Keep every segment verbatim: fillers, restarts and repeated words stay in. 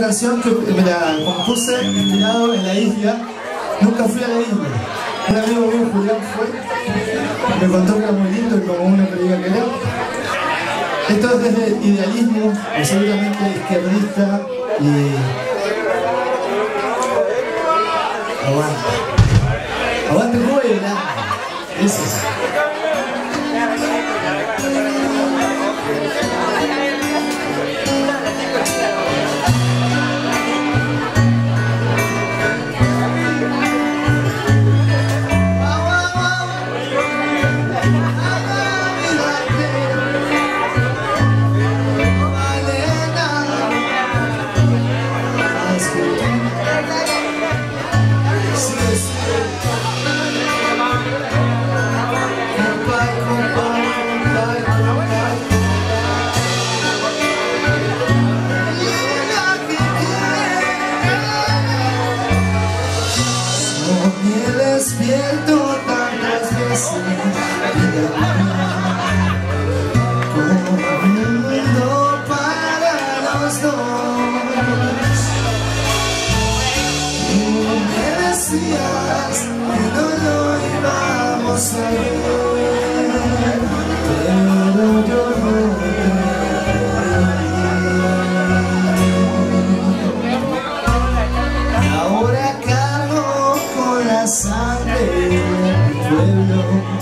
canción que me la compuse inspirado en la isla. Nunca fui a la isla. Un amigo mío, Julián, fue. Me contó que era muy lindo y como uno creía que era. Esto es desde idealismo, absolutamente izquierdista y... Aguante. Aguante el juego, ¿verdad? Eso es. Despierto tantas veces como un mundo para los dos. Tú me decías que no lo íbamos a ver, pero yo no creí. Ahora cargo con la sangre pueblo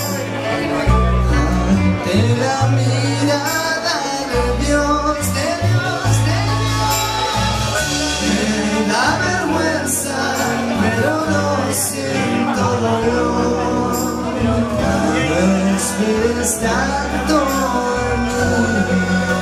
ante la mirada de Dios, de Dios, de Dios. Me da vergüenza, pero no siento dolor. No esperes tanto en mí.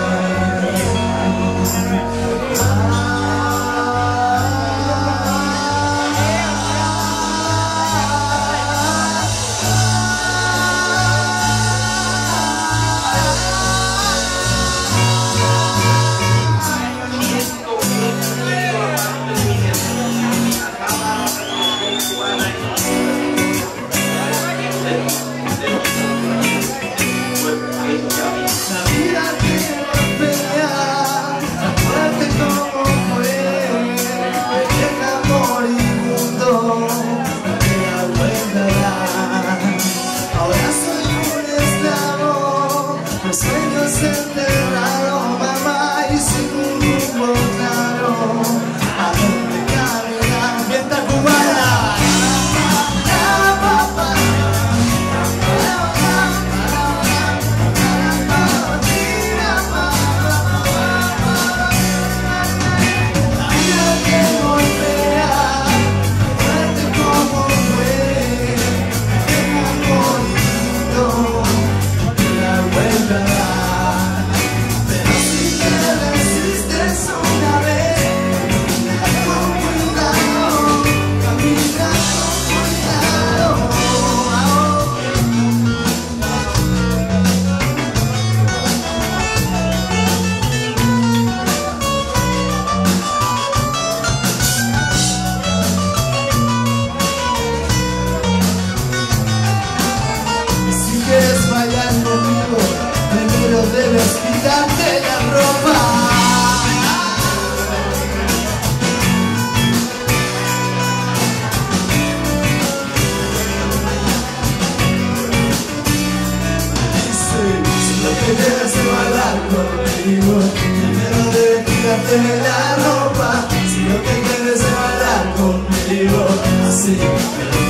Sueños enterrados, mamá, y sin un rumbo claro. ¿A dónde caminar? Fiesta cubana. La vida que golpea, fuerte como fue, el amor lindo, la vuelta. Primero debes quitarte la ropa. Dice, si lo que quieres es bailar conmigo, primero debes quitarte la ropa. Si lo que quieres es bailar conmigo, así.